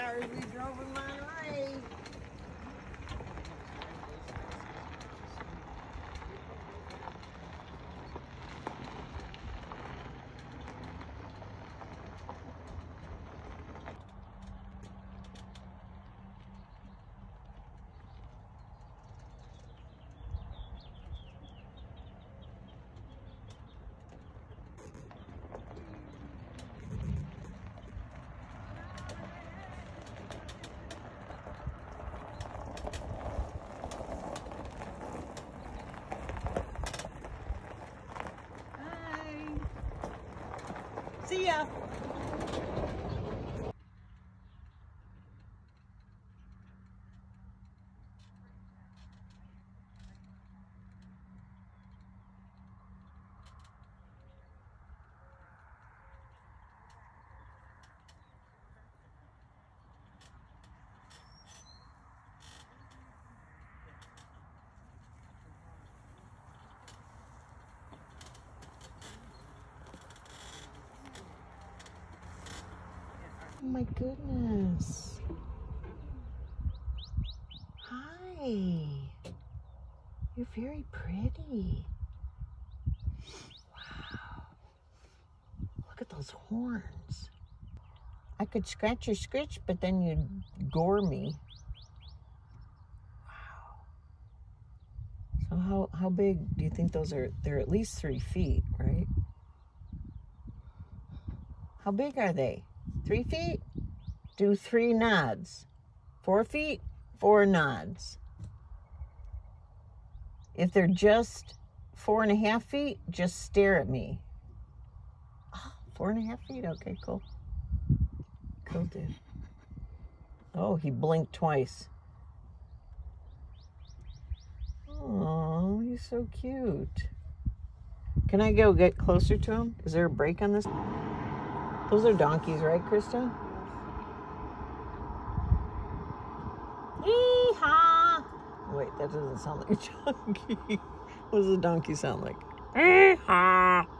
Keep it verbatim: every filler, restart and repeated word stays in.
cars we drove in Monterey. See ya. Oh my goodness. Hi. You're very pretty. Wow. Look at those horns. I could scratch your scritch, but then you'd gore me. Wow. So how, how big do you think those are? They're at least three feet, right? How big are they? Three feet? Do three nods. Four feet? Four nods. If they're just four and a half feet, just stare at me. Oh, four and a half feet? Okay, cool. Cool, dude. Oh, he blinked twice. Oh, he's so cute. Can I go get closer to him? Is there a break on this? Those are donkeys, right, Krista? Yee-haw! Wait, that doesn't sound like a donkey. What does a donkey sound like? Yee-haw!